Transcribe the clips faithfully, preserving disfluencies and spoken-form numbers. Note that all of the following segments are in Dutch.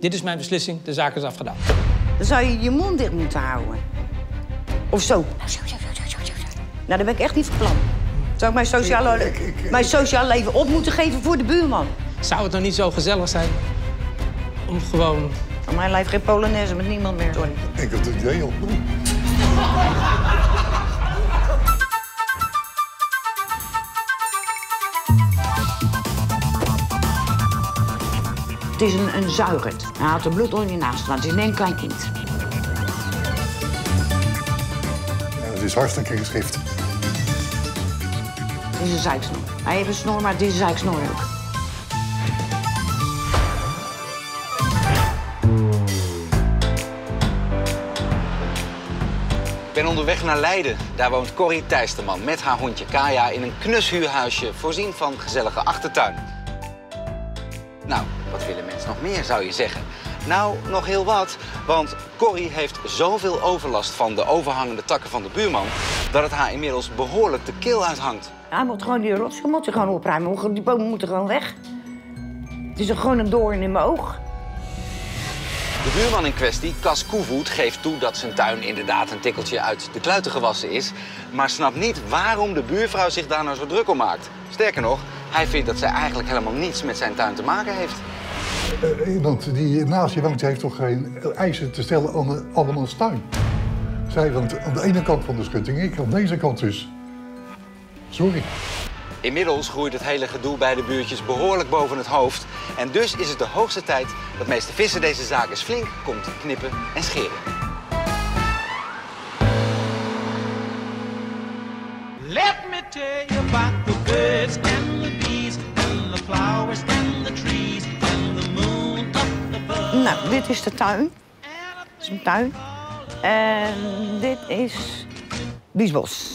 Dit is mijn beslissing, de zaak is afgedaan. Dan zou je je mond dicht moeten houden. Of zo. Nou, dat ben ik echt niet van plan. Zou ik mijn sociale, ik, ik, ik, mijn sociale leven op moeten geven voor de buurman? Zou het nou niet zo gezellig zijn om gewoon... Aan mijn lijf geen Polonaise met niemand meer. Sorry. Ik had het idee al. Het is een, een zuigert. Hij haalt er bloed onder je naast staan. Het is net een klein kind. Ja, het is hartstikke geschift. Het is een zeiksnor. Hij heeft een snor, maar het is een zeiksnor ook. Ik ben onderweg naar Leiden. Daar woont Corrie Tijsterman met haar hondje Kaya in een knus huurhuisje voorzien van gezellige achtertuin. Nou, wat willen mensen nog meer, zou je zeggen? Nou, nog heel wat, want Corrie heeft zoveel overlast van de overhangende takken van de buurman dat het haar inmiddels behoorlijk de keel uithangt. Hij moet gewoon die rots moet hij gewoon opruimen. Die bomen moeten gewoon weg. Het is gewoon een doorn in mijn oog. De buurman in kwestie, Cas Koevoet, geeft toe dat zijn tuin inderdaad een tikkeltje uit de kluiten gewassen is, maar snapt niet waarom de buurvrouw zich daar nou zo druk om maakt. Sterker nog, hij vindt dat zij eigenlijk helemaal niets met zijn tuin te maken heeft. Uh, iemand die naast je woont heeft toch geen eisen te stellen aan de andermans tuin? Zij woont aan de ene kant van de schutting, ik aan deze kant dus. Sorry. Inmiddels groeit het hele gedoe bij de buurtjes behoorlijk boven het hoofd. En dus is het de hoogste tijd dat meester Visser deze zaak eens flink komt knippen en scheren. Let me tell you about the birds and the bees and the flowers and the trees and the moon up above. Nou, dit is de tuin. Dit is mijn tuin. En dit is Biesbos.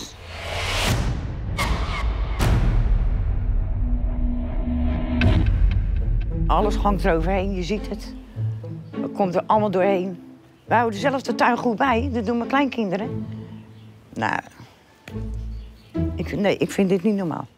Alles hangt eroverheen, je ziet het. Het komt er allemaal doorheen. Wij houden zelf de tuin goed bij, dat doen mijn kleinkinderen. Nou, ik, nee, ik vind dit niet normaal.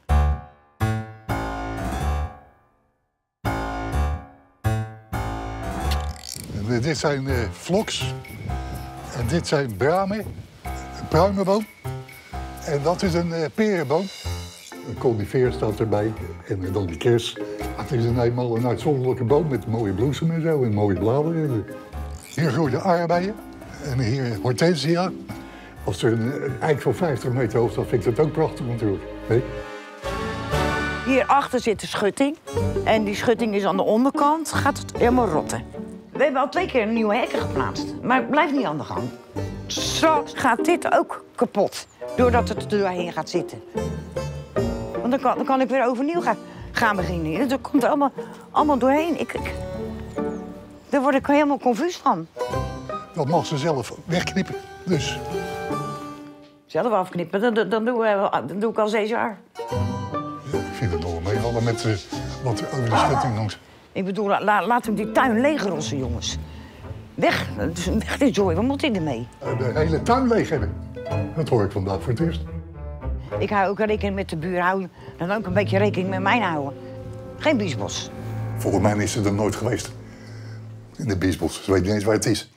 En dit zijn uh, vloks. En dit zijn bramen. Een pruimenboom. En dat is een uh, perenboom. Een conifeer staat erbij. En dan die kers. Het is een eenmaal een uitzonderlijke boom met mooie bloesem en zo en mooie bladeren. Hier groeien aardbeien en hier hortensia. Als er een eik van vijftig meter hoog staat, vind ik dat ook prachtig natuurlijk. Nee? Hierachter zit de schutting. En die schutting is aan de onderkant, gaat het helemaal rotten. We hebben al twee keer een nieuwe hekken geplaatst, maar het blijft niet aan de gang. Straks gaat dit ook kapot, doordat het er doorheen gaat zitten. Want dan kan, dan kan ik weer overnieuw gaan. gaan beginnen. Dat komt er allemaal, allemaal doorheen. Ik, ik, daar word ik helemaal confuus van. Dat mag ze zelf wegknippen, dus. Zelf afknippen, dan, dan, dan, doe, we, dan doe ik al zes jaar. Ja, ik vind het nog wel meevallen met uh, wat er over de schutting langs. Ik bedoel, la, laat hem die tuin leegrossen, jongens. Weg, weg dit zooi, wat moet hij ermee? Uh, de hele tuin leeg hebben. Dat hoor ik vandaag voor het eerst. Ik hou ook rekening met de buur houden. En ook een beetje rekening met mij houden. Geen Biesbos. Volgens mij is ze er nooit geweest. In de Biesbos. Ze weet niet eens waar het is.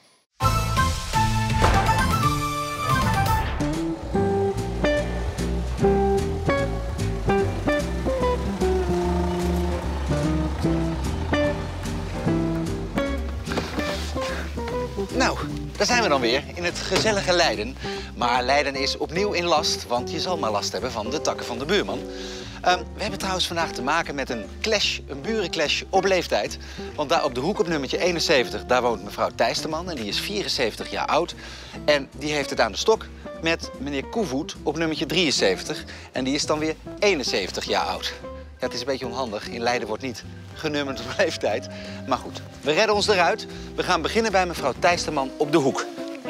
Nou, daar zijn we dan weer, in het gezellige Leiden. Maar Leiden is opnieuw in last, want je zal maar last hebben van de takken van de buurman. Um, we hebben trouwens vandaag te maken met een clash, een burenclash op leeftijd. Want daar op de hoek op nummertje eenenzeventig, daar woont mevrouw Tijsterman en die is vierenzeventig jaar oud. En die heeft het aan de stok met meneer Koevoet op nummertje drieënzeventig. En die is dan weer eenenzeventig jaar oud. Ja, het is een beetje onhandig. In Leiden wordt niet genummerd op leeftijd. Maar goed, we redden ons eruit. We gaan beginnen bij mevrouw Tijsterman op de hoek.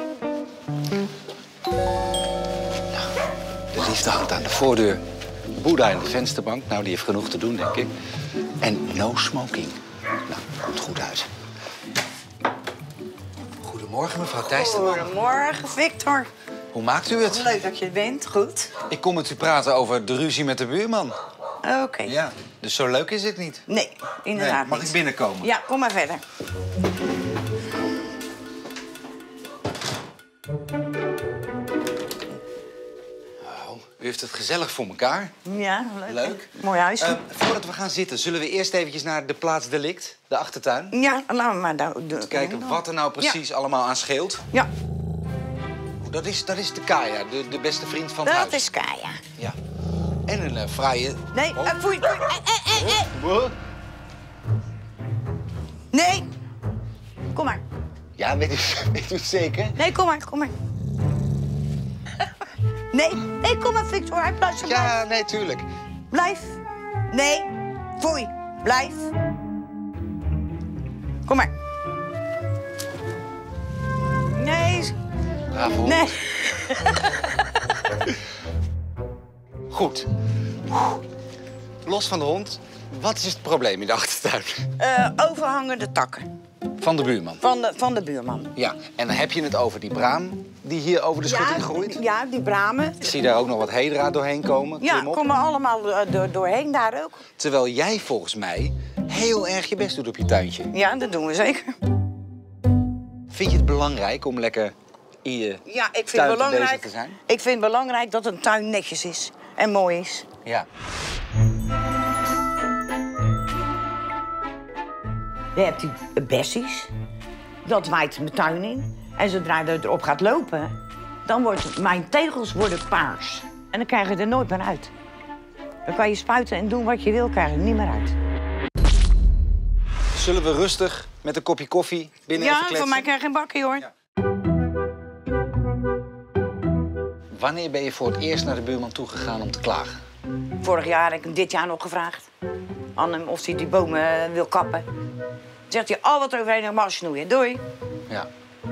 Nou, de liefde hangt aan de voordeur. Boeddha in de vensterbank. Nou, die heeft genoeg te doen, denk ik. En no smoking. Nou, komt goed uit. Goedemorgen, mevrouw Tijsterman. Goedemorgen, Victor. Hoe maakt u het? Leuk dat je er bent, goed. Ik kom met u praten over de ruzie met de buurman. Oké. Ja, dus zo leuk is het niet. Nee, inderdaad Nee, mag niet. ik binnenkomen? Ja, kom maar verder. Oh, u heeft het gezellig voor elkaar. Ja, leuk. Leuk. Mooi huis. Eh, voordat we gaan zitten, zullen we eerst eventjes naar de plaats delict, de achtertuin. Ja, laten we maar daar doen. Kijken wat er nou precies allemaal aan scheelt. Ja, Dat is, dat is de Kaya, de, de beste vriend van het dat huis. is Kaya. Ja. En een uh, fraaie... Nee, Oh. eh, foei, foei. Eh, eh, eh, eh. Wat? Nee. Kom maar. Ja, weet u, weet u het zeker? Nee, kom maar, kom maar. Nee, nee, kom maar, Victor. Hij blijft zo blijf. Ja, nee, tuurlijk. Blijf. Nee. Foei. Blijf. Kom maar. Nee. Bravo. Nee. Goed. Los van de hond, wat is het probleem in de achtertuin? Uh, overhangende takken Van de buurman. van de, van de buurman. Ja, en dan heb je het over die braam die hier over de schutting groeit. Ja, die bramen. Ik zie daar ook nog wat heedraad doorheen komen. Ja, Klimop. komen allemaal uh, door, doorheen daar ook. Terwijl jij volgens mij heel erg je best doet op je tuintje. Ja, dat doen we zeker. Vind je het belangrijk om lekker in je Ja, ik vind, tuin het bezig belangrijk, te zijn? ik vind het belangrijk dat een tuin netjes is en mooi is. Ja. Je hebt die bessies, dat waait mijn tuin in. En zodra je erop gaat lopen, dan worden mijn tegels worden paars. En dan krijg je er nooit meer uit. Dan kan je spuiten en doen wat je wil, krijg je er niet meer uit. Zullen we rustig met een kopje koffie binnen even Ja, kletsen? voor mij krijg je geen bakje, hoor. Ja. Wanneer ben je voor het eerst naar de buurman toegegaan om te klagen? Vorig jaar heb ik hem dit jaar nog gevraagd aan hem of hij die bomen eh, wil kappen. Zegt hij, al wat eroverheen en maar snoeien. Doei. Ja.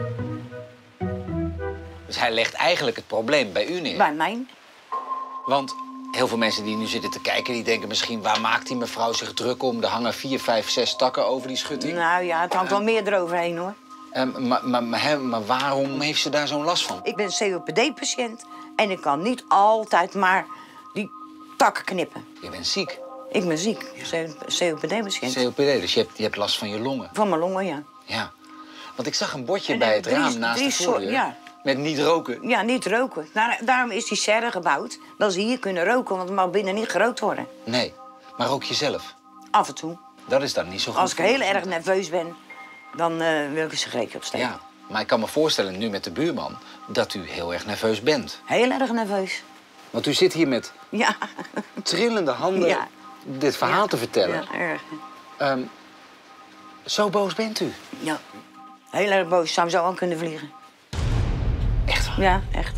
Dus hij legt eigenlijk het probleem bij u neer. Bij mij. Want heel veel mensen die nu zitten te kijken, die denken misschien... waar maakt die mevrouw zich druk om? Er hangen vier, vijf, zes takken over die schutting. Nou ja, het hangt wel meer eroverheen, hoor. Ehm, maar, maar, maar, hè, maar waarom heeft ze daar zo'n last van? Ik ben C O P D-patiënt en ik kan niet altijd maar die takken knippen. Je bent ziek. Ik ben ziek, C O P D-patiënt. C O P D, dus je hebt, je hebt last van je longen. Van mijn longen, ja. Ja. Want ik zag een bordje En bij dan het drie- raam naast drie de voordeur. soort- ja. Met niet roken. Ja, niet roken. Daar, daarom is die serre gebouwd, dat ze hier kunnen roken, want het mag binnen niet gerookt worden. Nee, maar rook je zelf. Af en toe. Dat is dan niet zo goed. Als ik heel erg nerveus ben, dan uh, wil ik een sigaretje opsteken. Ja, maar ik kan me voorstellen nu met de buurman dat u heel erg nerveus bent. Heel erg nerveus. Want u zit hier met Ja. trillende handen Ja. dit verhaal te vertellen. Ja, erg. Ehm, zo boos bent u? Ja. Heel erg boos. Zou zo aan kunnen vliegen. Echt waar? Ja, echt.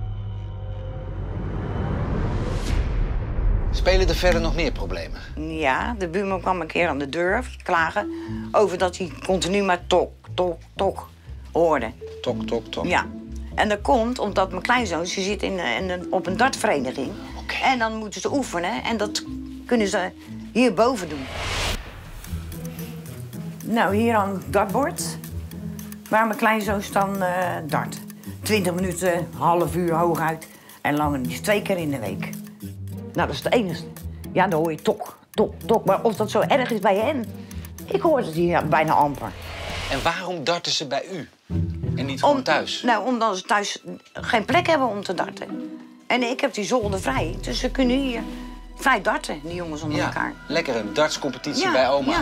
Spelen er verder nog meer problemen? Ja, de buurman kwam een keer aan de deur klagen over dat hij continu maar tok, tok, tok hoorde. Tok, tok, tok. Ja. En dat komt omdat mijn kleinzoon, ze zit in, in een, op een dartvereniging. Oké. En dan moeten ze oefenen en dat kunnen ze hierboven doen. Nou, hier aan het dartbord, waar mijn kleinzoon dan uh, dart. Twintig minuten, half uur hooguit en langer niet. Twee keer in de week. Nou, dat is het enige. Ja, dan hoor je tok, tok, tok. Maar of dat zo erg is bij hen, ik hoor het hier bijna amper. En waarom darten ze bij u? En niet gewoon thuis? Nou, omdat ze thuis geen plek hebben om te darten. En ik heb die zolder vrij, dus ze kunnen hier vrij darten, die jongens onder Ja, elkaar. lekker een dartscompetitie Ja, bij oma. ja.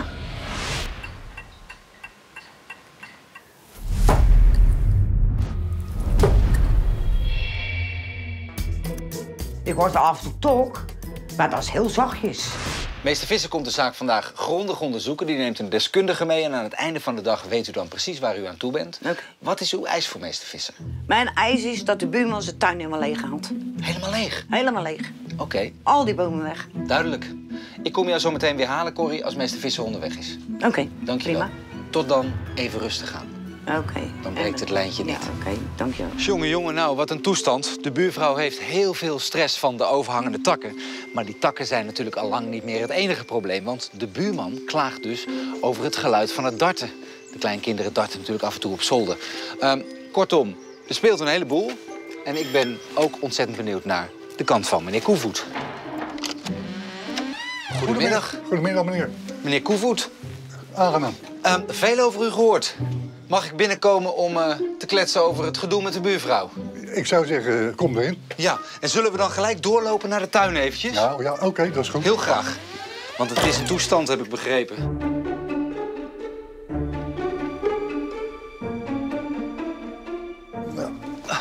Ik hoor af en toe tok, maar dat is heel zachtjes. Meester Visser komt de zaak vandaag grondig onderzoeken. Die neemt een deskundige mee en aan het einde van de dag weet u dan precies waar u aan toe bent. Oké. Wat is uw eis voor meester Visser? Mijn eis is dat de buurman zijn tuin helemaal leeg haalt. Helemaal leeg. Helemaal leeg. Oké, Al die bomen weg. duidelijk. Ik kom jou zo meteen weer halen, Corrie, als meester Visser onderweg is. Oké, Dank je wel. prima. Tot dan, even rustig aan. Oké. Dan breekt het lijntje niet. Ja, oké, dank je wel. Jongen, jongen, nou, wat een toestand. De buurvrouw heeft heel veel stress van de overhangende takken. Maar die takken zijn natuurlijk al lang niet meer het enige probleem. Want de buurman klaagt dus over het geluid van het darten. De kleinkinderen darten natuurlijk af en toe op zolder. Um, kortom, er speelt een heleboel. En ik ben ook ontzettend benieuwd naar de kant van meneer Koevoet. Goedemiddag. Goedemiddag, meneer. Meneer Koevoet. Aangenaam. Um, veel over u gehoord. Mag ik binnenkomen om uh, te kletsen over het gedoe met de buurvrouw? Ik zou zeggen, kom erin. Ja, en zullen we dan gelijk doorlopen naar de tuin eventjes? Nou ja, oké, okay, dat is goed. Heel graag. Want het is een toestand, heb ik begrepen. Ja.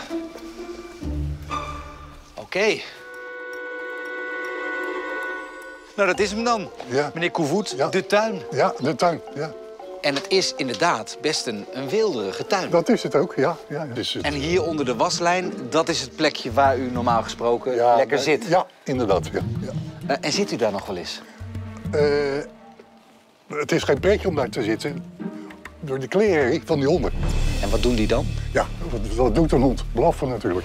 Oké. Okay. Nou, dat is hem dan. Ja. Meneer Koevoet, Ja. de tuin. Ja, de tuin, ja. En het is inderdaad best een, een weelderige tuin. Dat is het ook, ja. ja het is het. En hier onder de waslijn, dat is het plekje waar u normaal gesproken ja, lekker eh, zit. Ja, inderdaad, ja. ja. Uh, en zit u daar nog wel eens? Uh, het is geen pretje om daar te zitten. Door de kleren van die honden. En wat doen die dan? Ja, wat, wat doet een hond? Blaffen natuurlijk.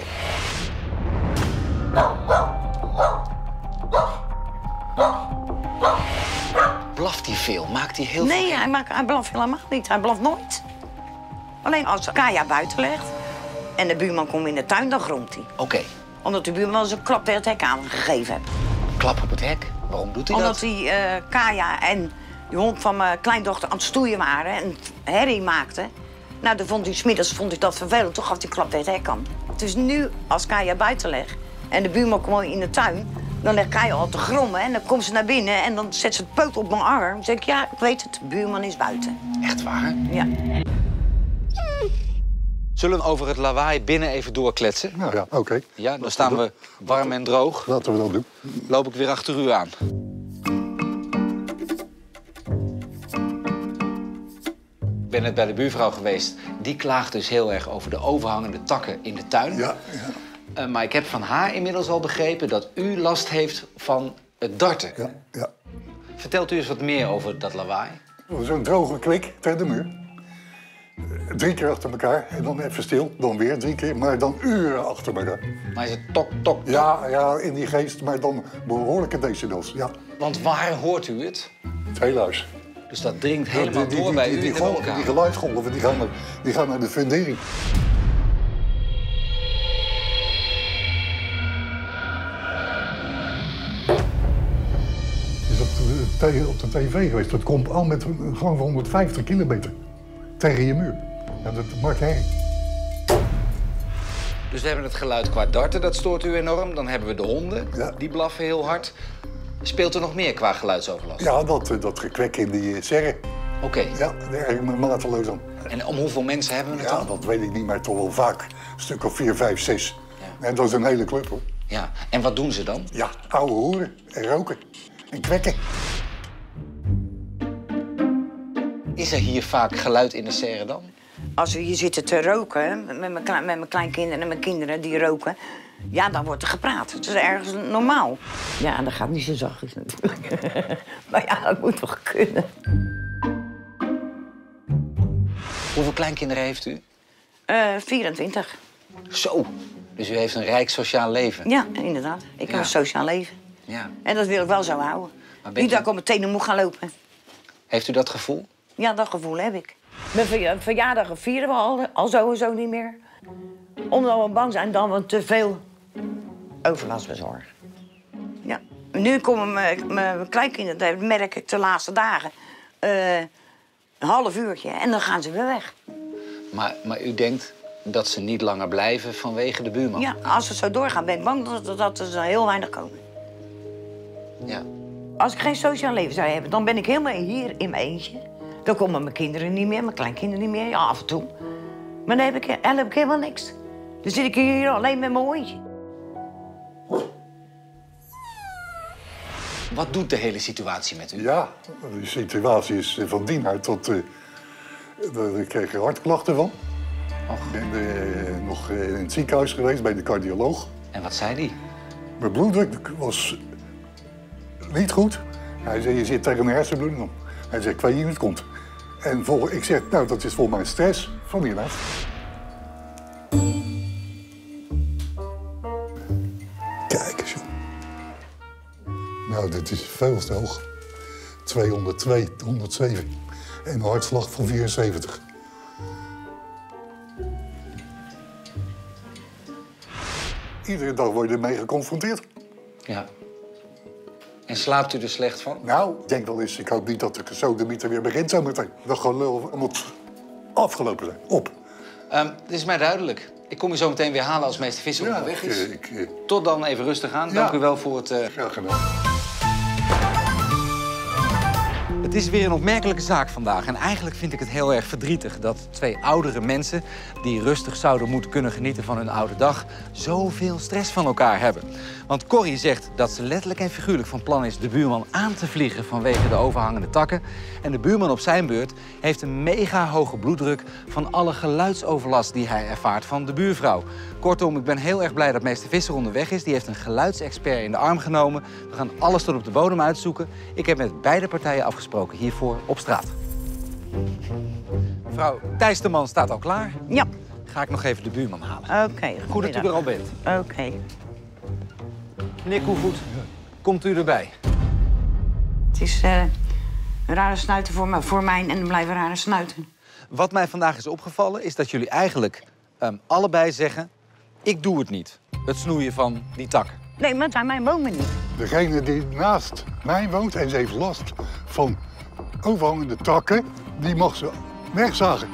Blaft hij veel? Maakt hij heel Nee, veel? hij, maakt, hij blaft helemaal niet. Hij blaft nooit. Alleen als Kaya buiten legt en de buurman komt in de tuin, dan gromt hij. Oké, okay. Omdat de buurman eens een klap tegen het hek aangegeven heeft. Klap op het hek. Waarom doet hij Omdat dat? hij uh, Kaya en die hond van mijn kleindochter aan het stoeien waren en herrie maakten. Nou, dan vond hij 's middags vond hij dat vervelend, toen gaf hij een klap tegen het hek aan. Dus nu, als Kaya buiten legt en de buurman komt in de tuin, dan legt Kaya al te grommen en dan komt ze naar binnen en dan zet ze het poot op mijn arm. Dan zeg ik, ja, ik weet het, de buurman is buiten. Echt waar? Ja. Zullen we over het lawaai binnen even doorkletsen? Nou ja, oké. Okay. Ja, dan staan we warm en droog. Laten we dat doen. Loop ik weer achter u aan. Ik ben net bij de buurvrouw geweest. Die klaagt dus heel erg over de overhangende takken in de tuin. Ja, ja. Uh, maar ik heb van haar inmiddels al begrepen dat u last heeft van het darten. Ja, ja. Vertelt u eens wat meer over dat lawaai? Zo'n droge klik tegen de muur. Drie keer achter elkaar en dan even stil. Dan weer drie keer, maar dan uren achter elkaar. Maar is het tok, tok, tok? Ja, ja, in die geest, maar dan behoorlijke decibels. Ja, Want waar hoort u het? het hele huis. Dus dat dringt helemaal Ja, die, die, door bij die, u die, in de golven, die woonkamer. geluidsgolven die gaan, naar, die gaan naar de fundering. Is op de, op de tv geweest. Dat komt al met gewoon van honderdvijftig kilometer tegen je muur. Ja, dat maakt herrie. Dus we hebben het geluid qua darten, dat stoort u enorm. Dan hebben we de honden, Ja. die blaffen heel hard. Speelt er nog meer qua geluidsoverlast? Ja, dat, dat gekwek in die serre. Oké. Ja, daar erg ik me mateloos aan. En om hoeveel mensen hebben we het Ja, dan? dat weet ik niet, maar toch wel vaak. Een stuk of vier, vijf, zes. Ja. En dat is een hele club, hoor. Ja. En wat doen ze dan? Ja, ouwe hoeren en roken en kwekken. Is er hier vaak geluid in de serre dan? Als we hier zitten te roken, met mijn, klein, met mijn kleinkinderen en mijn kinderen die roken, ja, dan wordt er gepraat. Het is ergens normaal. Ja, dat gaat niet zo zachtjes natuurlijk. Maar ja, dat moet toch kunnen. Hoeveel kleinkinderen heeft u? Uh, vierentwintig. Zo. Dus u heeft een rijk sociaal leven. Ja, inderdaad. Ik heb Ja. een sociaal leven. Ja. En dat wil ik wel zo houden. Maar bent Niet dat u- ik op mijn tenen moet gaan lopen. Heeft u dat gevoel? Ja, dat gevoel heb ik. Mijn verja- verjaardagen vieren we al, al sowieso niet meer. Omdat we bang zijn dat we te veel overlast bezorgen. Ja. Nu komen mijn, mijn kleinkinderen, dat merk ik de laatste dagen, eh, een half uurtje en dan gaan ze weer weg. Maar, maar u denkt dat ze niet langer blijven vanwege de buurman? Ja, als het zo doorgaat ben ik bang dat, dat er heel weinig komen. Ja. Als ik geen sociaal leven zou hebben, dan ben ik helemaal hier in mijn eentje. Dan komen mijn kinderen niet meer, mijn kleinkinderen niet meer, ja, af en toe. Maar dan heb ik, dan heb ik helemaal niks. Dan zit ik hier alleen met mijn hondje. Wat doet de hele situatie met u? Ja, de situatie is van dien uit tot... Uh, ik kreeg er hartklachten van. Ik ben uh, nog uh, in het ziekenhuis geweest bij de cardioloog. En wat zei die? Mijn bloeddruk was niet goed. Hij zei, je zit tegen een hersenbloeding op. Hij zei, ik weet niet hoe het komt. En vol, ik zeg, nou, dat is volgens mij stress van hiernaast. Kijk eens, joh. Nou, dit is veel te hoog. tweehonderdtwee, honderdzeven. En een hartslag van vierenzeventig. Iedere dag word je ermee geconfronteerd. Ja. En slaapt u er slecht van? Nou, ik denk wel eens, ik hoop niet dat de sodemieter weer begint zo meteen. Dat gelul moet afgelopen zijn. Op. Um, dit is mij duidelijk. Ik kom u zo meteen weer halen als meester Visser Ja, onderweg is. ik, ik, Tot dan even rustig aan. Ja. Dank u wel voor het... Uh... Graag gedaan. Het is weer een opmerkelijke zaak vandaag. En eigenlijk vind ik het heel erg verdrietig dat twee oudere mensen... die rustig zouden moeten kunnen genieten van hun oude dag... zoveel stress van elkaar hebben. Want Corrie zegt dat ze letterlijk en figuurlijk van plan is... de buurman aan te vliegen vanwege de overhangende takken. En de buurman op zijn beurt heeft een mega hoge bloeddruk... van alle geluidsoverlast die hij ervaart van de buurvrouw. Kortom, ik ben heel erg blij dat meester Visser onderweg is. Die heeft een geluidsexpert in de arm genomen. We gaan alles tot op de bodem uitzoeken. Ik heb met beide partijen afgesproken hiervoor op straat. Mevrouw Thijsterman staat al klaar. Ja. Ga ik nog even de buurman halen. Oké. Okay, Goed dat u er al bent. Oké. Okay. Meneer Koevoet, komt u erbij? Het is uh, een rare snuiter voor, me, voor mij en dan blijven rare snuiten. Wat mij vandaag is opgevallen is dat jullie eigenlijk um, allebei zeggen... ik doe het niet, het snoeien van die takken. Nee, maar het zijn mijn bomen niet. Degene die naast mij woont en ze heeft last van overhangende takken... die mag ze wegzagen.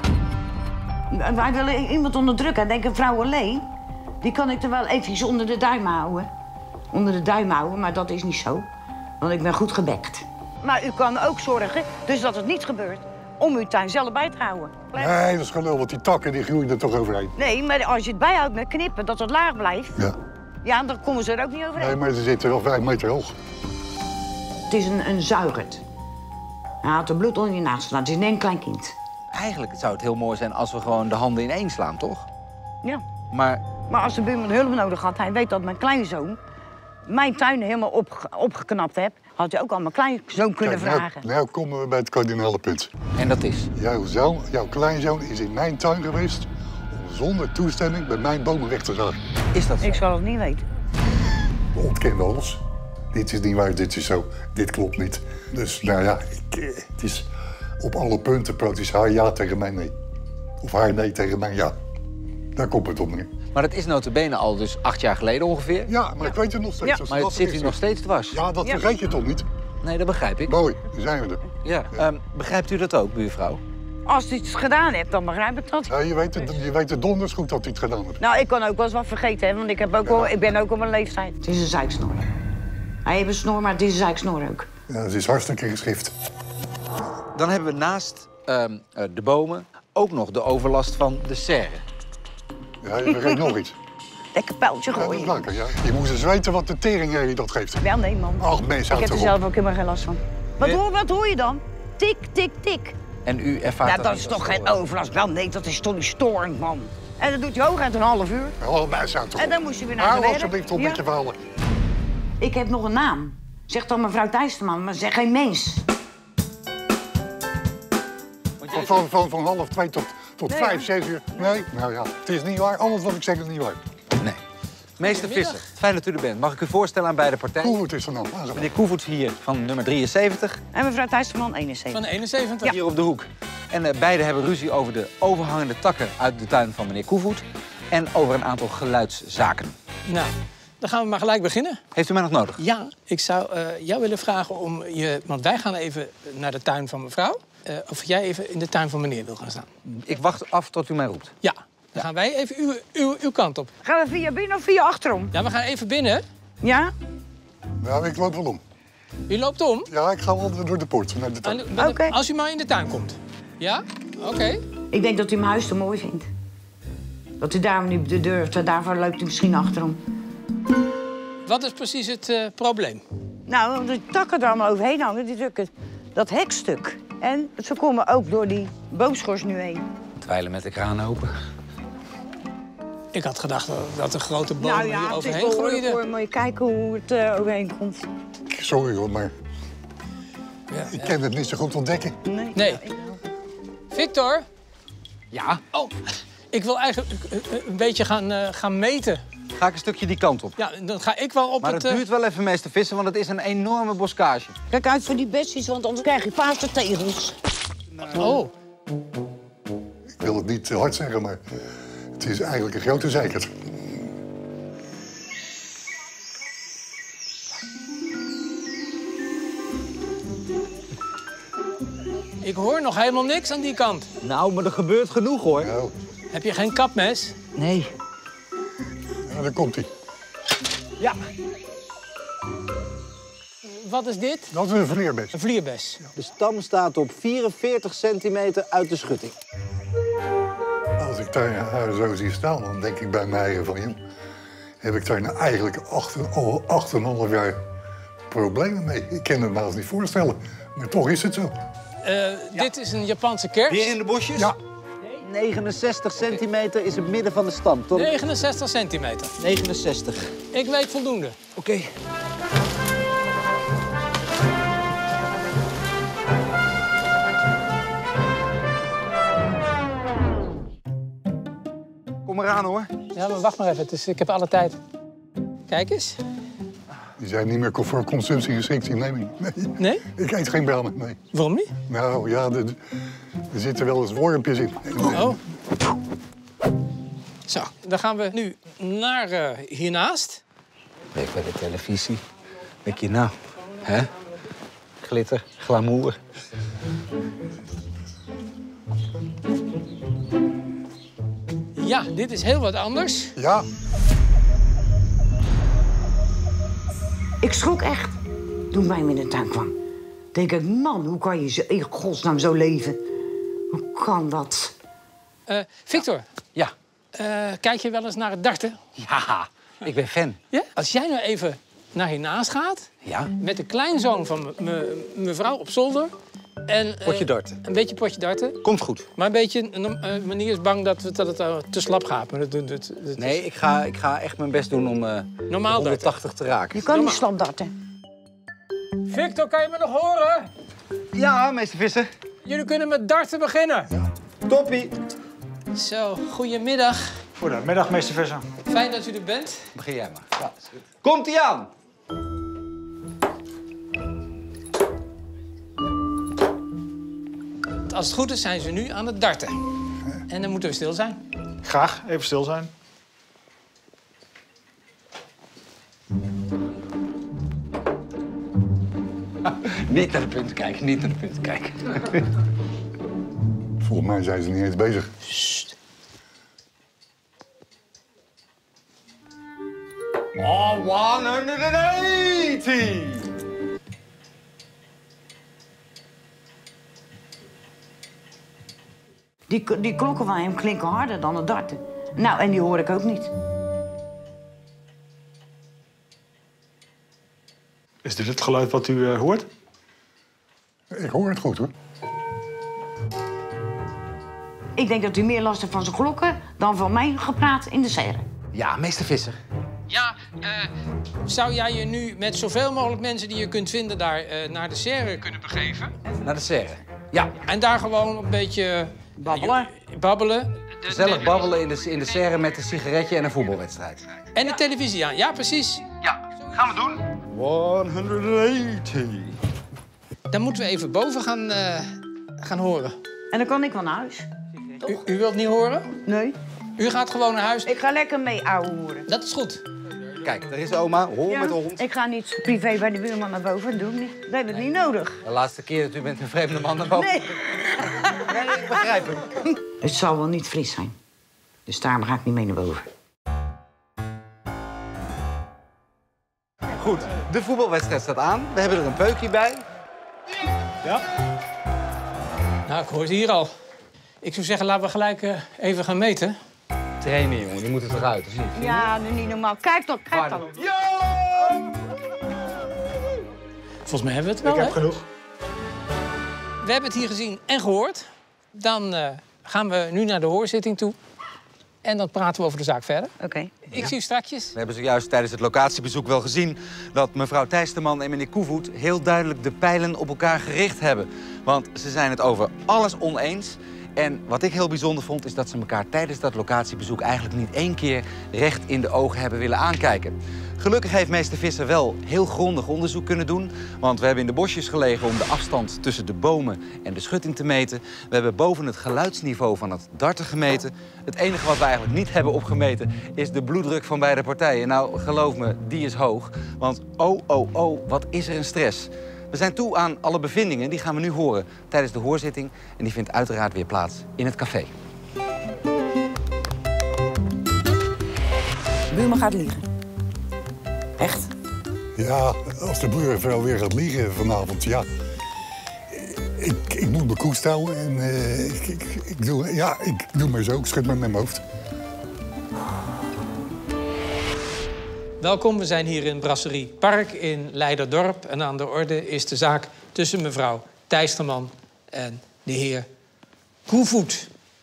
Wij willen iemand onder druk. En denk een vrouw alleen, die kan ik er wel eventjes onder de duim houden. Onder de duim houden, maar dat is niet zo. Want ik ben goed gebekt. Maar u kan ook zorgen, dus dat het niet gebeurt, om uw tuin zelf bij te houden. Nee, dat is gelul, want die takken die groeien er toch overheen. Nee, maar als je het bijhoudt met knippen, dat het laag blijft... Ja. Ja, dan komen ze er ook niet overheen. Nee, maar ze zitten wel vijf meter hoog. Het is een, een zuigert. Hij haalt er bloed onder je naast staan. Het is een klein kind. Eigenlijk zou het heel mooi zijn als we gewoon de handen ineen slaan, toch? Ja. Maar Maar als de buurman hulp nodig had, hij weet dat mijn kleinzoon mijn tuin helemaal op, opgeknapt heeft, had hij ook al mijn kleinzoon kunnen Kijk, nou, vragen. nou komen we bij het kardinale punt. En dat is? Jouw, zoon, jouw kleinzoon is in mijn tuin geweest om zonder toestemming bij mijn bomen weg te zagen. Is dat zo? Ik zal het niet weten. We ontkennen alles. Dit is niet waar, dit is zo, dit klopt niet. Dus nou ja, ik, eh, het is op alle punten praktisch haar ja tegen mij nee. Of haar nee tegen mij ja. Daar komt het op neer. Maar dat is nota bene al dus acht jaar geleden ongeveer. Ja, maar ik weet het nog steeds. Ja. Als Maar dat het zit is, u nog steeds dwars. Ja, dat Ja. vergeet je toch niet? Nee, dat begrijp ik. Mooi, dan zijn we er. Ja. Ehm, begrijpt u dat ook, buurvrouw? Als hij iets gedaan heeft, dan begrijp ik dat. Ja, je weet het, je weet het donders goed dat hij het gedaan heeft. Nou, ik kan ook wel eens wat vergeten, hè, want ik, heb ook wel, ik ben ook op mijn leeftijd. Het is een zeiksnor. Hij heeft een snor, maar het is een zeiksnor ook. Ja, het is hartstikke geschift. Dan hebben we naast ehm, eh, de bomen ook nog de overlast van de serre. Ja, je vergeet nog iets. Lekker pijltje Ja, dat is gooien. lekker, ja. Je moet eens weten wat de tering dat geeft. Wel, nee, man. Ach, mensen, Ik houd heb er toch zelf op. ook helemaal geen last van. Wat, Nee. hoor, wat hoor je dan? Tik, tik, tik. En u ervaart Ja, dat dat niet is als toch geen stoorend? overlast? Wel, nee, dat is toch niet storend, man. En dat doet hij hooguit een half uur. Oh, mensen, houd toch En op. dan moest hij weer naar Hou zijn werk. alsjeblieft op Ja. met je verhalen. Ik heb nog een naam. Zeg dan mevrouw Thijsterman, maar zeg geen mens. Van, van, van, van half twee tot, tot Nee, vijf, hoor. zes uur. Nee, nou ja, het is niet waar. Alles wat ik zeg is niet waar. Nee. Meester Visser, fijn dat u er bent. Mag ik u voorstellen aan beide partijen? Hoe het is er dan? Ah, zo. Meneer Koevoets hier van nummer drieënzeventig, En mevrouw Thijsterman, eenenzeventig. Van eenenzeventig. hier op de hoek. En uh, beide hebben ruzie over de overhangende takken uit de tuin van meneer Koevoet. En over een aantal geluidszaken. Nou, dan gaan we maar gelijk beginnen. Heeft u mij nog nodig? Ja, ik zou eh, jou willen vragen om je... Want wij gaan even naar de tuin van mevrouw. eh, of jij even in de tuin van meneer wil gaan staan. Ik wacht af tot u mij roept. Ja, dan gaan wij even uw, uw, uw kant op. Gaan we via binnen of via achterom? Ja, we gaan even binnen. Ja? Nou, ik loop wel om. U loopt om. Ja, ik ga wel door de poort naar de En tuin. dan- Oké. Als u maar in de tuin komt. Ja? Oké. Ik denk dat u mijn huis te mooi vindt. Dat u daarom niet de deur, daarvoor loopt u misschien achterom. Wat is precies het eh, probleem? Nou, de takken er allemaal overheen hangen, die drukken dat hekstuk. En ze komen ook door die boomschors nu heen. Dweilen met de kraan open. Ik had gedacht dat, dat een grote boom nou hier ja, het is overheen wel groeide. hoor, maar je kijken hoe het uh, overheen komt. Sorry hoor, maar Ja, ik ja. kan het niet zo goed ontdekken. Nee. Nee. Ja, ik wel. Victor? Ja, Oh, ik wil eigenlijk eh, eh, een beetje gaan, eh, gaan meten. ga ik een stukje die kant op. Ja, dan ga ik wel op Maar het... het eh, duurt wel even, meester Visser, want het is een enorme boskage. Kijk uit voor die bessies, want anders krijg je paardentegels. Oh, Ik wil het niet te hard zeggen, maar het is eigenlijk een grote zeker. hoor nog helemaal niks aan die kant. Nou, maar er gebeurt genoeg, hoor. Nou, Heb je geen kapmes? Nee. ja, daar komt hij. Ja. Wat is dit? Dat is een vleerbes. Een vlierbes. De stam staat op vierenveertig centimeter uit de schutting. Als ik daar haar zo zie staan, dan denk ik bij mij eigen van... joh, heb ik daar nou eigenlijk achter, al acht en een half jaar problemen mee? Ik kan het me haast niet voorstellen, maar toch is het zo. Uh, Dit is een Japanse kers. Weer in de bosjes? Ja. negenenzestig centimeter is het midden van de stam, toch? negenenzestig centimeter. negenenzestig. Ik weet voldoende. Oké. Okay. Kom eraan, hoor. Ja, maar wacht maar even. Het is, ik heb alle tijd. Kijk eens. Die zijn niet meer voor consumptie geschikt, die neem ik niet. Nee. Nee? Ik eet geen bramen, nee. Waarom niet? Nou ja, er, er zitten wel eens wormpjes in. Oh. Zo, dan gaan we nu naar uh, hiernaast. Kijk bij de televisie. Denk je nou, hè? Glitter, glamour. Ja, dit is heel wat anders. Ja, Ik schrok echt toen bij me in de tuin kwam. Denk ik, man, hoe kan je zo, in godsnaam zo leven? Hoe kan dat? Uh, Victor, Ja. uh, kijk je wel eens naar het darten? Ja, ik ben fan. Ja? Als jij nou even naar hiernaast gaat... Ja? met de kleinzoon van me- me- mevrouw op zolder... En, uh, Potje darten. Een beetje potje darten. Komt goed. Maar een beetje, uh, meneer is bang dat, we, dat het uh, te slap gaat. Maar dat, dat, dat, dat Nee, ik ga, ik ga echt mijn best doen om uh, Normaal honderdtachtig te raken. Je kan niet slapdarten. Victor, kan je me nog horen? Ja, meester Visser. Jullie kunnen met darten beginnen. Toppie. Zo, goedemiddag. Goedemiddag, meester Visser. Fijn dat u er bent. Begin jij maar. Ja, komt-ie aan. Als het goed is, zijn ze nu aan het darten. En dan moeten we stil zijn. Graag, even stil zijn. Niet naar de punten kijken, niet naar de punten kijken. volgens mij zijn ze niet eens bezig. Sst. Oh, honderdtachtig! Die, die klokken van hem klinken harder dan het darten. Nou, en die hoor ik ook niet. Is dit het geluid wat u uh, hoort? Ik hoor het goed, hoor. Ik denk dat hij meer last heeft van zijn klokken dan van mijn gepraat in de serre. Ja, meester Visser. Ja, uh, zou jij je nu met zoveel mogelijk mensen die je kunt vinden daar uh, naar de serre kunnen begeven? Naar de serre. Ja, En daar gewoon een beetje... Babbelen. uh, babbelen. De- gezellig de- babbelen in de, in de serre met een sigaretje en een voetbalwedstrijd. En de televisie aan. Ja, precies. Ja, gaan we doen. honderdtachtig. Dan moeten we even boven gaan, uh, gaan horen. En dan kan ik wel naar huis. U, u wilt niet horen? Nee. U gaat gewoon naar huis. Ik ga lekker mee ouwehoeren. Dat is goed. Kijk, daar is oma, hoor Ja, met de hond. ik ga niet privé bij de buurman naar boven. Dat doe ik niet. Dat heb ik niet nodig. De laatste keer dat u met een vreemde man naar boven... Nee. Nee, ik begrijp het. Het zal wel niet fris zijn. Dus daarom ga ik niet mee naar boven. Goed, de voetbalwedstrijd staat aan. We hebben er een peukje bij. Ja? Nou, ik hoor het hier al. Ik zou zeggen, laten we gelijk uh, even gaan meten. Trainen, jongen, die moeten eruit, of niet? Ja, nu niet normaal. Kijk dan, kijk dan. Volgens mij hebben we het wel, Ik heb hè? genoeg. We hebben het hier gezien en gehoord. Dan uh, gaan we nu naar de hoorzitting toe. En dan praten we over de zaak verder. Oké. Ik zie u strakjes. We hebben zojuist tijdens het locatiebezoek wel gezien dat mevrouw Thijsterman en meneer Koevoet heel duidelijk de pijlen op elkaar gericht hebben. Want ze zijn het over alles oneens. En wat ik heel bijzonder vond, is dat ze elkaar tijdens dat locatiebezoek eigenlijk niet één keer recht in de ogen hebben willen aankijken. Gelukkig heeft meester Visser wel heel grondig onderzoek kunnen doen. Want we hebben in de bosjes gelegen om de afstand tussen de bomen en de schutting te meten. We hebben boven het geluidsniveau van het darten gemeten. Het enige wat we eigenlijk niet hebben opgemeten is de bloeddruk van beide partijen. Nou, geloof me, die is hoog. Want oh, oh, oh, wat is er een stress. We zijn toe aan alle bevindingen. Die gaan we nu horen tijdens de hoorzitting. En die vindt uiteraard weer plaats in het café. De buurman gaat liegen. Echt. Ja, als de buurvrouw weer gaat liegen vanavond, ja. Ik, ik moet mijn koest houden en uh, ik, ik, ik, doe, ja, ik doe maar zo, ik schud maar met mijn hoofd. Welkom, we zijn hier in Brasserie Park in Leiderdorp. En aan de orde is de zaak tussen mevrouw Tijsterman en de heer Koevoet.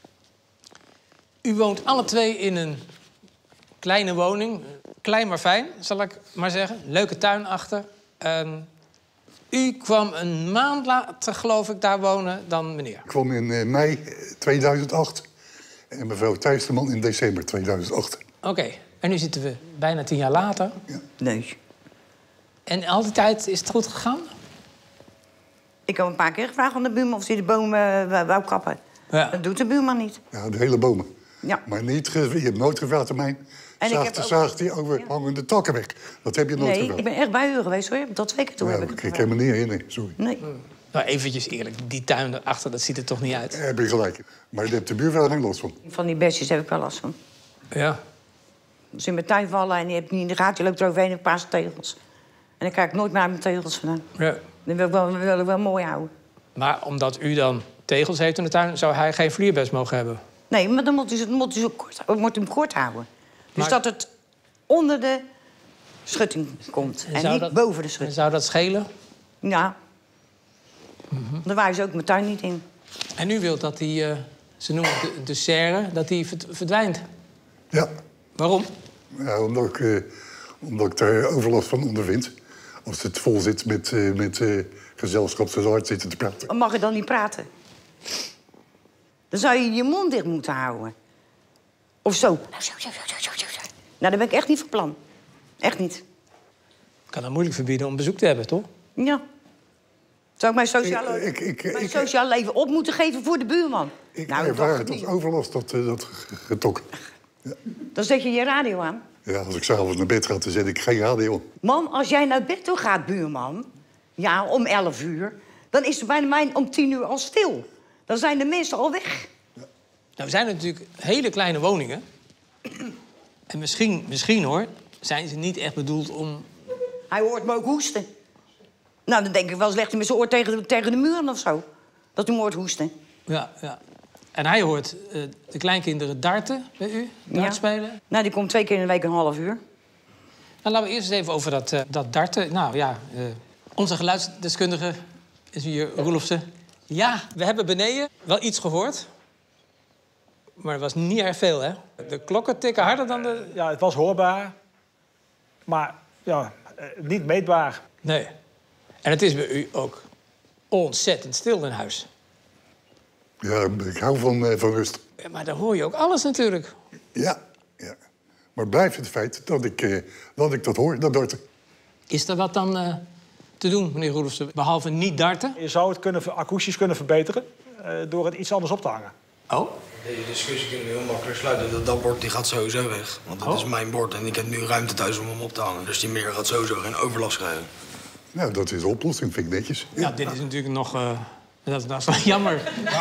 U woont alle twee in een kleine woning. Klein maar fijn, zal ik maar zeggen. Leuke tuin achter. En u kwam een maand later, geloof ik, daar wonen dan meneer. Ik kwam in uh, mei tweeduizend acht en mevrouw Tijsterman in december tweeduizend acht. Oké, okay. En nu zitten we bijna tien jaar later. Ja. Nee. En al die tijd is het goed gegaan? Ik heb een paar keer gevraagd aan de buurman of hij de bomen uh, wou kappen. Ja. Dat doet de buurman niet. Ja, de hele bomen. Ja. Maar niet, ge- je hebt nooit gevraagd aan mij. En ik Zaagt, heb ook- zaagt die overhangende takken weg. Dat heb je nooit Nee, gevraagd. ik ben echt bij u geweest hoor. Dat twee keer toe Nou, heb ik ik, het ik heb me niet herinneren, sorry. Nee. Nou, eventjes eerlijk, die tuin daarachter, dat ziet er toch niet uit? Daar heb je gelijk. Maar daar heeft de buurvrouw geen last van. Van die besjes heb ik wel last van. Ja. Als ze in mijn tuin vallen en die heb ik niet in de gaten, je loopt eroverheen en een paar tegels. En dan kijk ik nooit meer uit mijn tegels vandaan. Ja. Die wil ik wel, wil ik wel mooi houden. Maar omdat u dan tegels heeft in de tuin, zou hij geen vlierbes mogen hebben? Nee, maar dan moet hij, moet hij, zo kort, moet hij hem kort houden. Dus Maar- dat het onder de schutting komt. En, zou niet dat- boven de En schutting. zou dat schelen? Ja. Dan waren ze ook mijn tuin niet in. En u wilt dat die, eh, ze noemen het de, de serre, dat die verd- verdwijnt. Ja, Waarom? ja omdat, ik, eh, omdat ik daar overlast van ondervind. Als het vol zit met, eh, met eh, gezelschap zo hard zitten te praten. Dan mag je dan niet praten. Dan zou je je mond dicht moeten houden. Of zo. Nou, zo, zo, zo, zo, zo, zo. Nou, daar ben ik echt niet van plan. Echt niet. Ik kan dat moeilijk verbieden om bezoek te hebben, toch? Ja. Zou ik mijn sociale, Ik- ik- ik- mijn ik- sociaal leven op moeten geven voor de buurman? Ik nou, dat ervaar dacht het ik als niet. overlast, dat, eh, dat getok. Dan zet je je radio aan. Ja, als ik s'avonds naar bed ga, dan zet ik geen radio op. Man, als jij naar bed toe gaat, buurman... ja, om elf uur... dan is het bijna mijn om tien uur al stil. Dan zijn de mensen al weg. Nou, zijn er natuurlijk hele kleine woningen. En misschien, misschien hoor, zijn ze niet echt bedoeld om... Hij hoort me ook hoesten. Nou, dan denk ik wel eens, legt hij met zijn oor tegen de, tegen de muur of zo. Dat hij me hoort hoesten. Ja, ja. En hij hoort eh, de kleinkinderen darten bij u, dart Ja. spelen. Nou, die komt twee keer in de week een half uur. Nou, laten we eerst eens even over dat, eh, dat darten. Nou ja, eh, onze geluidsdeskundige is hier, Roelofsen. Ja, we hebben beneden wel iets gehoord. Maar het was niet erg veel, hè? De klokken tikken harder dan de... Ja, het was hoorbaar. Maar ja, eh, niet meetbaar. Nee. En het is bij u ook ontzettend stil in huis. Ja, ik hou van, eh, van rust. Ja, maar dan hoor je ook alles natuurlijk. Ja, ja. Maar blijft het feit dat ik, eh, dat, ik dat hoor, dat darten. Is er wat dan eh, te doen, meneer Roelofsen, behalve niet darten? Je zou het kunnen, ver- akoestisch kunnen verbeteren eh, door het iets anders op te hangen. Oh? Deze discussie kunnen we heel makkelijk sluiten. Dat, dat bord die gaat sowieso weg. Want het Oh. is mijn bord en ik heb nu ruimte thuis om hem op te hangen. Dus die meneer gaat sowieso geen overlast krijgen. Nou, dat is de oplossing, vind ik netjes. Ja, dit is natuurlijk nog... eh, dat, dat is wel jammer.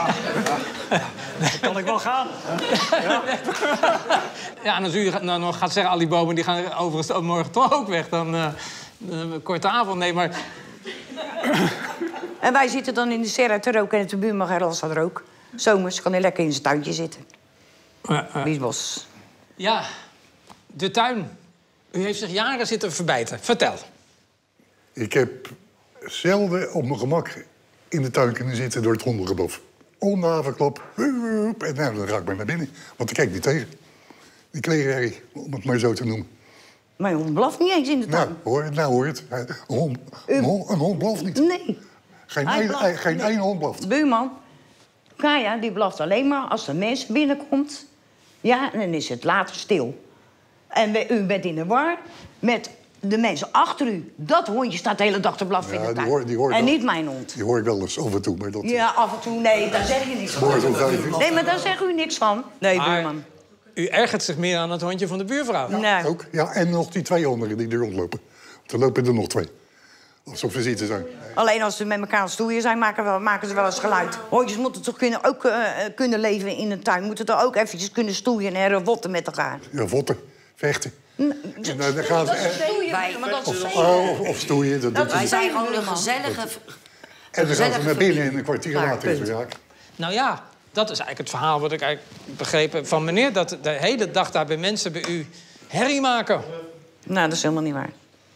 Kan ik wel gaan? Ja, en als u nou nog gaat zeggen, al die bomen die gaan overigens ook morgen toch ook weg, dan eh, dan hebben we een korte avond. Nee, maar En wij zitten dan in de serre te roken en de buurman gaat als dat rook. Zomers kan hij lekker in zijn tuintje zitten. Ja, ja. Biesbos. ja, de tuin. U heeft zich jaren zitten verbijten. Vertel. Ik heb zelden op mijn gemak in de tuin kunnen zitten door het hondengeblof. Om de havenklap. En nou, dan ga ik maar naar binnen. Want ik kijk niet tegen. Die klegerij, om het maar zo te noemen. Mijn hond blaft niet eens in de tuin. Nou, hoor het, nou hoor het. Een hond, een hond, een hond blaft niet. Nee. Geen, Hij één, blaft geen niet. één hond blaft. Buurman, Kaya, die blaft alleen maar als er mensen binnenkomt. Ja, en dan is het later stil. En we- u bent in de war met de mensen achter u. Dat hondje staat de hele dag te blaffen Ja, in de die tuin. hoor- die hoor ik en wel. niet mijn hond. Die hoor ik wel eens af en toe. Maar dat, Ja, af en toe, nee, daar zeg je niks van. Morgen om vijf uur. Nee, maar daar zegt u niks van. Nee, Maar buurman. u ergert zich meer aan het hondje van de buurvrouw. Nee. Ook, ja, en nog die twee anderen die er rondlopen. Want er lopen er nog twee. Alsof ze zitten zijn. Alleen als ze met elkaar aan het stoeien zijn, maken, we, maken ze wel eens geluid. Hondjes moeten toch kunnen, ook uh, kunnen leven in een tuin. Moeten toch ook eventjes kunnen stoeien en ravotten met elkaar. Ja, votten, vechten. N en dan gaan ze... Wij, maar dat is Of, of, of stoeien. Dat dat wij zijn gewoon een gezellige... En dan gaan ze naar binnen en een kwartier later is het raak. Nou ja, dat is eigenlijk het verhaal wat ik eigenlijk begrepen van meneer. Dat de hele dag daar bij mensen bij u herrie maken. Nou, dat is helemaal niet waar.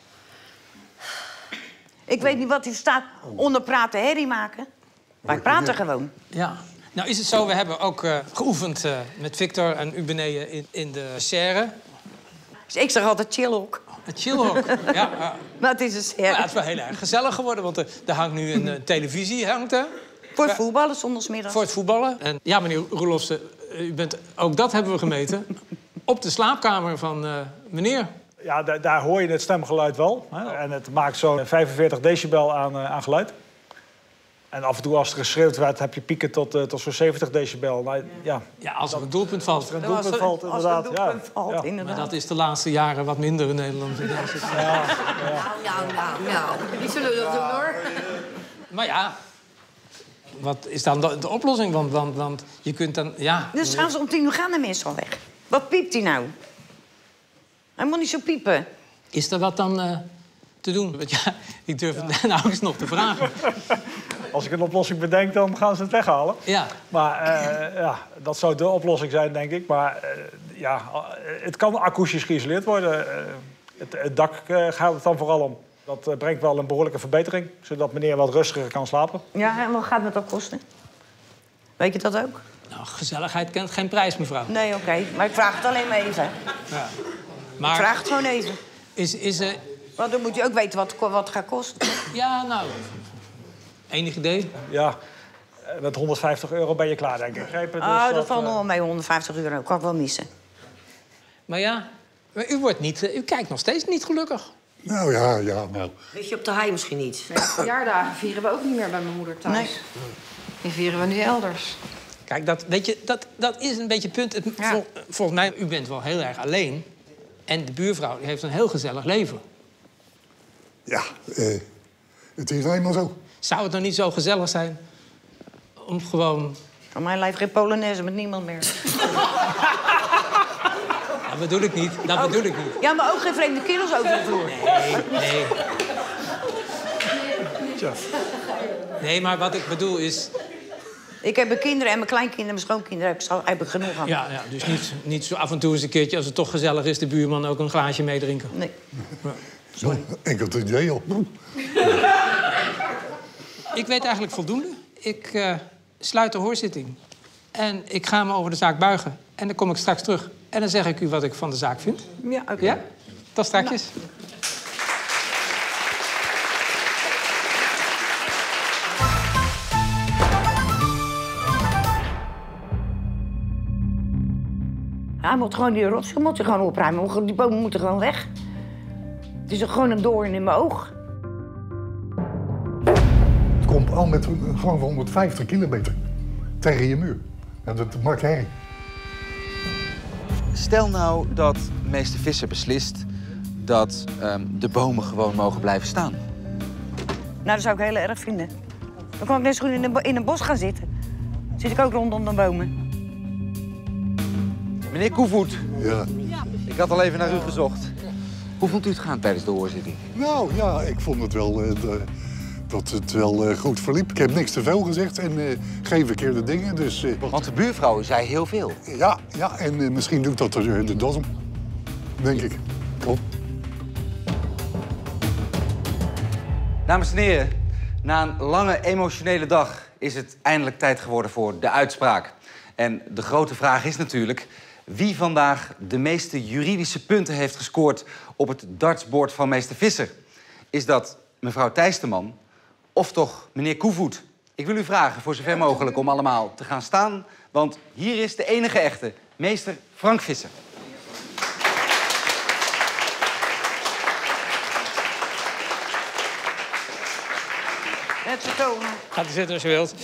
Ik weet niet wat hier staat. Onder praten herrie maken. Wij praten gewoon. Ja. Nou is het zo, we hebben ook uh, geoefend uh, met Victor en u beneden in, in de serre. Dus ik zeg altijd chillhok. Het chillhok, ja. ja. Maar het is een serre. Ja, het is wel heel erg gezellig geworden, want er, er hangt nu een uh, televisie, hangt er. Voor het voetballen, zondagsmiddag. Voor het voetballen. En ja, meneer Roelofsen, u bent, ook dat hebben we gemeten. Op de slaapkamer van uh, meneer. Ja, daar, daar hoor je het stemgeluid wel. Hè? En het maakt zo'n vijfenveertig decibel aan, uh, aan geluid. En af en toe als er geschreeuwd werd, heb je pieken tot, uh, tot zo'n zeventig decibel. Maar, ja, ja, als er een doelpunt valt. Als er een doelpunt valt, inderdaad. Als er een doelpunt ja. valt, ja. inderdaad. Maar dat is de laatste jaren wat minder in Nederland. Ja, ja. Nou, nou, nou. Die zullen we dat doen, hoor. Maar ja, wat is dan de, de oplossing? Want, want, want je kunt dan, ja... Dus gaan ze om tien uur gaan de mensen al weg. Wat piept hij nou? Hij moet niet zo piepen. Is er wat dan uh, te doen? Want ja, ik durf het nauwelijks nog te vragen. Als ik een oplossing bedenk, dan gaan ze het weghalen. Ja. Maar uh, ja, dat zou de oplossing zijn, denk ik. Maar uh, ja, het kan akoestisch geïsoleerd worden. Uh, het, het dak uh, gaat het dan vooral om. Dat uh, brengt wel een behoorlijke verbetering, zodat meneer wat rustiger kan slapen. Ja, en wat gaat het ook kosten? Weet je dat ook? Nou, gezelligheid kent geen prijs, mevrouw. Nee, oké. Okay. Maar ik vraag het alleen maar even. Ja. Maar... Ik vraag het gewoon even. Is, is er... Want dan moet je ook weten wat, wat het gaat kosten. Ja, nou... Enig idee? Ja, met honderdvijftig euro ben je klaar, denk ik. Dus ah, dat, dat valt uh... nog wel mee, honderdvijftig euro. Kan ik wel missen. Maar ja, maar u, wordt niet, u kijkt nog steeds niet gelukkig. Nou ja, ja, nou. Weet je op de hei misschien niet? Nee, verjaardagen vieren we ook niet meer bij mijn moeder thuis. Nee. Die vieren we nu elders. Kijk, dat, weet je, dat, dat is een beetje het punt. Het, Ja. vol, volgens mij, u bent wel heel erg alleen. En de buurvrouw die heeft een heel gezellig leven. Ja, uh, het is eenmaal zo. Zou het nou niet zo gezellig zijn om gewoon... Van mij lijf geen Polonaise met niemand meer. Dat bedoel ik niet, dat ook, bedoel ik niet. Ja, maar ook geen vreemde kerels over de vloer. Nee, nee. Tja. Nee, maar wat ik bedoel is... Ik heb mijn kinderen en mijn kleinkinderen en mijn schoonkinderen heb ik, heb ik genoeg aan. Ja, ja, dus niet, niet zo af en toe eens een keertje, als het toch gezellig is... de buurman ook een glaasje meedrinken. Nee. Ja. Sorry. Enkel het idee al. Ik weet eigenlijk voldoende. Ik uh, sluit de hoorzitting. En ik ga me over de zaak buigen. En dan kom ik straks terug. En dan zeg ik u wat ik van de zaak vind. Ja, oké. Okay. Ja? Tot strakjes. Nou. Hij moet gewoon die rotsen moet je gewoon opruimen. Die bomen moeten gewoon weg. Het is gewoon een doorn in mijn oog. Het komt al met gewoon honderdvijftig kilometer tegen je muur. En dat maakt herrie. Stel nou dat meester Visser beslist dat um, de bomen gewoon mogen blijven staan. Nou, dat zou ik heel erg vinden. Dan kan ik net zo goed in een, in een bos gaan zitten. Dan zit ik ook rondom de bomen. Meneer Koevoet, Ja. ik had al even naar u gezocht. Hoe vond u het gaan tijdens de hoorzitting? Nou ja, ik vond het wel, uh, de, dat het wel uh, goed verliep. Ik heb niks te veel gezegd en uh, geen verkeerde dingen. Dus, uh, Want de buurvrouw zei heel veel. Ja, ja en uh, misschien doet dat er de das om. Denk ik. Kom. Dames en heren, na een lange emotionele dag is het eindelijk tijd geworden voor de uitspraak. En de grote vraag is natuurlijk wie vandaag de meeste juridische punten heeft gescoord op het dartsbord van meester Visser. Is dat mevrouw Tijsterman of toch meneer Koevoet? Ik wil u vragen voor zover mogelijk om allemaal te gaan staan, want hier is de enige echte, meester Frank Visser. Het vertonen. Gaat u zitten als je wilt.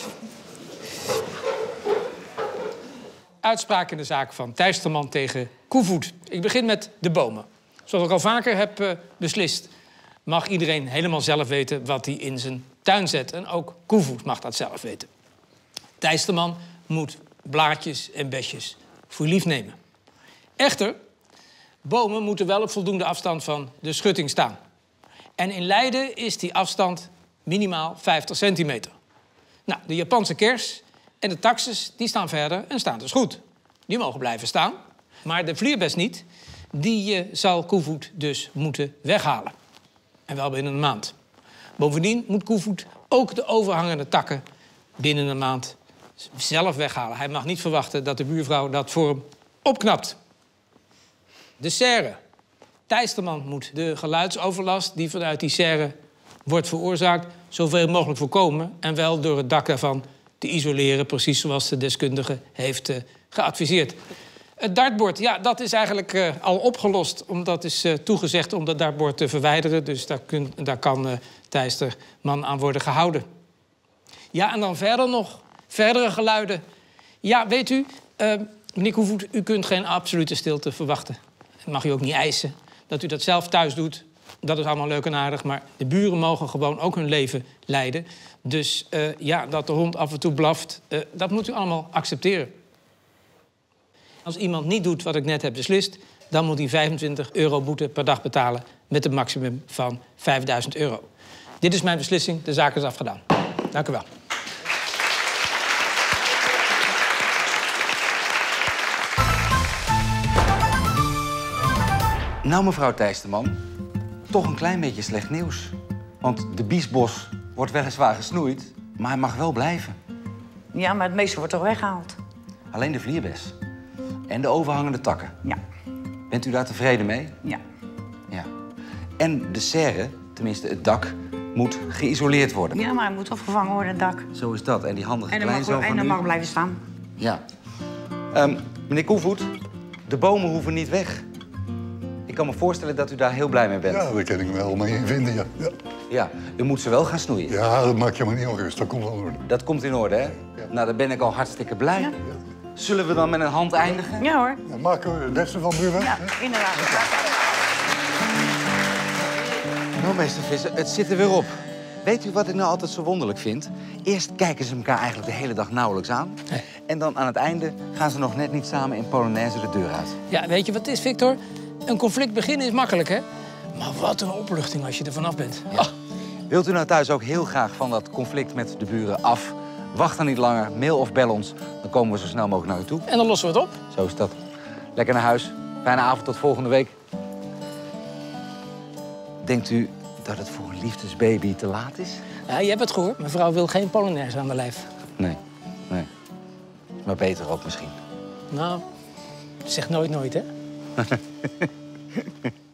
Uitspraak in de zaak van Tijsterman tegen Koevoet. Ik begin met de bomen. Zoals ik al vaker heb uh, beslist. mag iedereen helemaal zelf weten wat hij in zijn tuin zet. En ook Koevoet mag dat zelf weten. Thijs de Man moet blaadjes en besjes voor lief nemen. Echter, bomen moeten wel op voldoende afstand van de schutting staan. En in Leiden is die afstand minimaal vijftig centimeter. Nou, de Japanse kers en de taxus die staan verder en staan dus goed. Die mogen blijven staan, maar de vlierbes niet. Die uh, zal Koevoet dus moeten weghalen. En wel binnen een maand. Bovendien moet Koevoet ook de overhangende takken binnen een maand zelf weghalen. Hij mag niet verwachten dat de buurvrouw dat voor hem opknapt. De serre. Thijs de Man moet de geluidsoverlast die vanuit die serre wordt veroorzaakt zoveel mogelijk voorkomen. En wel door het dak daarvan te isoleren, precies zoals de deskundige heeft uh, geadviseerd. Het dartbord, ja, dat is eigenlijk uh, al opgelost. Omdat is uh, toegezegd om dat dartbord te verwijderen. Dus daar, kun, daar kan uh, Thijs de Man aan worden gehouden. Ja, en dan verder nog. Verdere geluiden. Ja, weet u, uh, meneer Koevoet, u kunt geen absolute stilte verwachten. Dat mag u ook niet eisen. Dat u dat zelf thuis doet, dat is allemaal leuk en aardig. Maar de buren mogen gewoon ook hun leven leiden. Dus uh, ja, dat de hond af en toe blaft, uh, dat moet u allemaal accepteren. Als iemand niet doet wat ik net heb beslist, dan moet hij vijfentwintig euro boete per dag betalen met een maximum van vijfduizend euro. Dit is mijn beslissing, de zaak is afgedaan. Dank u wel. Nou, mevrouw Thijs de Man, toch een klein beetje slecht nieuws. Want de biesbos wordt weliswaar gesnoeid, maar hij mag wel blijven. Ja, maar het meeste wordt toch weggehaald? Alleen de vlierbes. En de overhangende takken. Ja. Bent u daar tevreden mee? Ja. Ja. En de serre, tenminste het dak, moet geïsoleerd worden. Ja, maar het moet opgevangen worden, het dak. Zo is dat. En die handige En dan mag, kleinzoon en van dan u... mag blijven staan. Ja. Um, meneer Koevoet, de bomen hoeven niet weg. Ik kan me voorstellen dat u daar heel blij mee bent. Ja, daar kan ik me wel mee in vinden, ja. ja. Ja, u moet ze wel gaan snoeien. Ja, dat maak je maar niet ongerust. Dat komt wel in orde. Dat komt in orde, hè? Ja. Nou, dan ben ik al hartstikke blij. Ja. Zullen we dan met een hand eindigen? Ja, hoor. Dan maken we het beste van, buurman. Ja, inderdaad. Nou, meester Visser, het zit er weer op. Weet u wat ik nou altijd zo wonderlijk vind? Eerst kijken ze elkaar eigenlijk de hele dag nauwelijks aan. Nee. En dan aan het einde gaan ze nog net niet samen in Polonaise de deur uit. Ja, weet je wat het is, Victor? Een conflict beginnen is makkelijk, hè? Maar wat een opluchting als je er vanaf bent. Ja. Oh. Wilt u nou thuis ook heel graag van dat conflict met de buren af? Wacht dan niet langer, mail of bel ons. Dan komen we zo snel mogelijk naar u toe. En dan lossen we het op. Zo is dat. Lekker naar huis. Fijne avond, tot volgende week. Denkt u dat het voor een liefdesbaby te laat is? Ja, je hebt het gehoord. Mevrouw wil geen Polonaise aan de lijf. Nee, nee. Maar beter ook misschien. Nou, zeg nooit nooit, hè?